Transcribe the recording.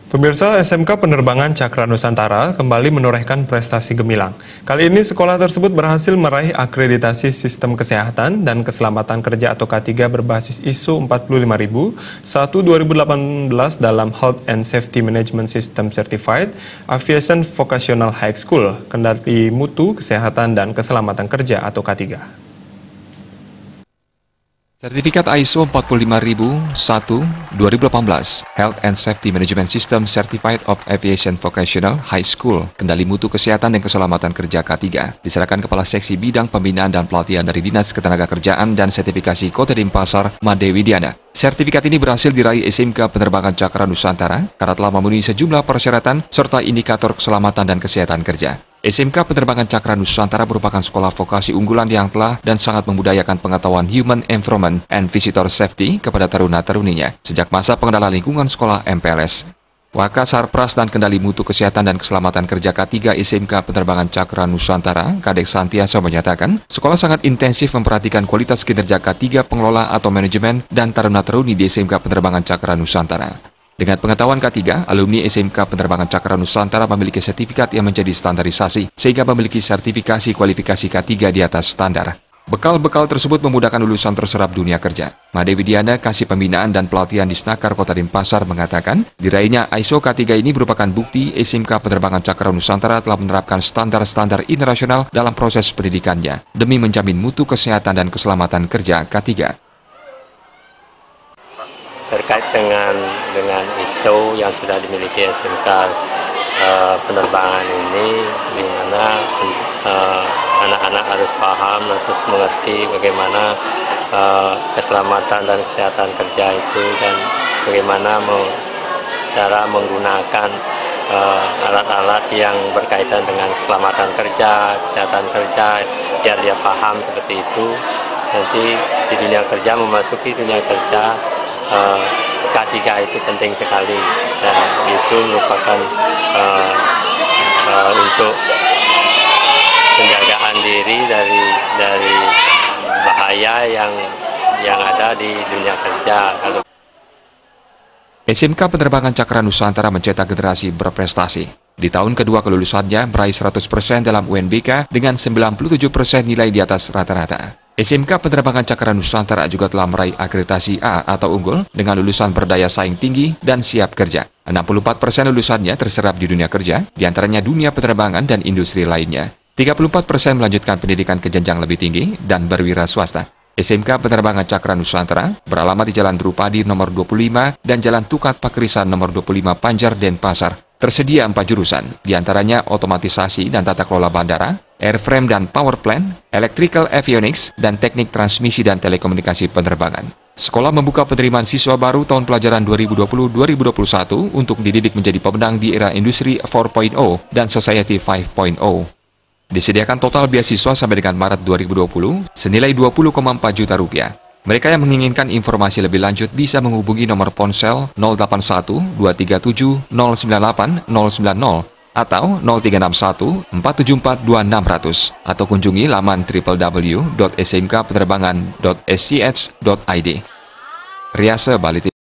Pemirsa, SMK Penerbangan Cakra Nusantara kembali menorehkan prestasi gemilang. Kali ini sekolah tersebut berhasil meraih akreditasi Sistem Kesehatan dan Keselamatan Kerja atau K3 berbasis ISO 45001 2018 dalam Health and Safety Management System Certified Aviation Vocational High School, kendali mutu kesehatan dan keselamatan kerja atau K3. Sertifikat ISO 45001 2018 Health and Safety Management System Certified of Aviation Vocational High School, kendali mutu kesehatan dan keselamatan kerja K3, diserahkan Kepala Seksi Bidang Pembinaan dan Pelatihan dari Dinas Ketenagakerjaan dan Sertifikasi Kota Denpasar, Made Widiana. Sertifikat ini berhasil diraih SMK Penerbangan Cakra Nusantara karena telah memenuhi sejumlah persyaratan serta indikator keselamatan dan kesehatan kerja. SMK Penerbangan Cakra Nusantara merupakan sekolah vokasi unggulan yang telah dan sangat membudayakan pengetahuan Human Environment and Visitor Safety kepada taruna-taruninya sejak masa pengenalan lingkungan sekolah MPLS. Wakasarpras dan Kendali Mutu Kesehatan dan Keselamatan Kerja K3 SMK Penerbangan Cakra Nusantara, Kadek Santiasa menyatakan, sekolah sangat intensif memperhatikan kualitas kinerja K3 pengelola atau manajemen dan taruna-taruni di SMK Penerbangan Cakra Nusantara. Dengan pengetahuan K3, alumni SMK Penerbangan Cakra Nusantara memiliki sertifikat yang menjadi standarisasi, sehingga memiliki sertifikasi kualifikasi K3 di atas standar. Bekal-bekal tersebut memudahkan lulusan terserap dunia kerja. Made Widiana, Kasih Pembinaan dan Pelatihan di Snakar Kota Denpasar mengatakan, diraihnya ISO K3 ini merupakan bukti SMK Penerbangan Cakra Nusantara telah menerapkan standar-standar internasional dalam proses pendidikannya, demi menjamin mutu kesehatan dan keselamatan kerja K3. Terkait dengan ISO yang sudah dimiliki SMK penerbangan ini, di mana anak-anak harus paham, harus mengerti bagaimana keselamatan dan kesehatan kerja itu, dan bagaimana cara menggunakan alat-alat yang berkaitan dengan keselamatan kerja, kesehatan kerja, biar dia paham seperti itu. Nanti di dunia kerja, memasuki dunia kerja, K3 itu penting sekali, dan itu merupakan untuk penjagaan diri dari bahaya yang ada di dunia kerja. SMK Penerbangan Cakra Nusantara mencetak generasi berprestasi. Di tahun kedua kelulusannya meraih 100% dalam UNBK dengan 97% nilai di atas rata-rata. SMK Penerbangan Cakra Nusantara juga telah meraih akreditasi A atau unggul dengan lulusan berdaya saing tinggi dan siap kerja. 64% lulusannya terserap di dunia kerja, diantaranya dunia penerbangan dan industri lainnya. 34% melanjutkan pendidikan ke jenjang lebih tinggi dan berwira swasta. SMK Penerbangan Cakra Nusantara beralamat di Jalan Drupadi nomor 25 dan Jalan Tukat Pakrisan nomor 25 Panjar, Denpasar. Tersedia 4 jurusan, diantaranya otomatisasi dan tata kelola bandara, airframe dan power plant, electrical avionics, dan teknik transmisi dan telekomunikasi penerbangan. Sekolah membuka penerimaan siswa baru tahun pelajaran 2020-2021 untuk dididik menjadi pemenang di era industri 4.0 dan society 5.0. Disediakan total beasiswa sampai dengan Maret 2020 senilai 20,4 juta rupiah. Mereka yang menginginkan informasi lebih lanjut bisa menghubungi nomor ponsel 081 237 098 090 atau 0361 474 2600 atau kunjungi laman www.smkpenerbangan.sch.id. Riase Bali.